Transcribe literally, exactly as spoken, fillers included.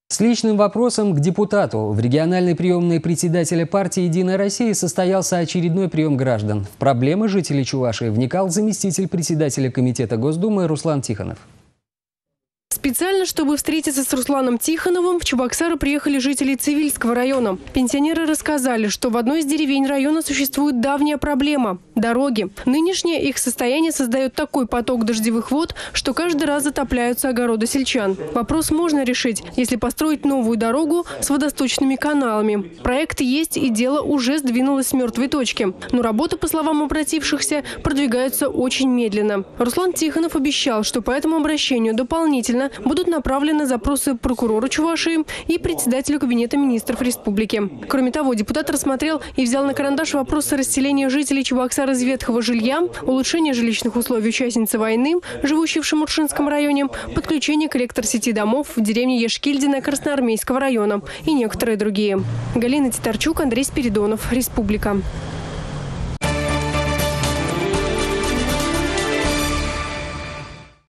С личным вопросом к депутату в региональной приемной председателя партии «Единая Россия» состоялся очередной прием граждан. В проблемы жителей Чувашии вникал заместитель председателя комитета Госдумы Руслан Тихонов. Специально, чтобы встретиться с Русланом Тихоновым, в Чебоксары приехали жители Цивильского района. Пенсионеры рассказали, что в одной из деревень района существует давняя проблема – дороги. Нынешнее их состояние создает такой поток дождевых вод, что каждый раз затопляются огороды сельчан. Вопрос можно решить, если построить новую дорогу с водосточными каналами. Проект есть, и дело уже сдвинулось с мертвой точки. Но работы, по словам обратившихся, продвигаются очень медленно. Руслан Тихонов обещал, что по этому обращению дополнительно будут направлены запросы прокурору Чувашии и председателю Кабинета министров республики. Кроме того, депутат рассмотрел и взял на карандаш вопросы расселения жителей Чебоксар из ветхого жилья, улучшения жилищных условий участницы войны, живущей в Шамуршинском районе, подключение к электросети домов в деревне Ешкильдина Красноармейского района и некоторые другие. Галина Титарчук, Андрей Спиридонов, Республика.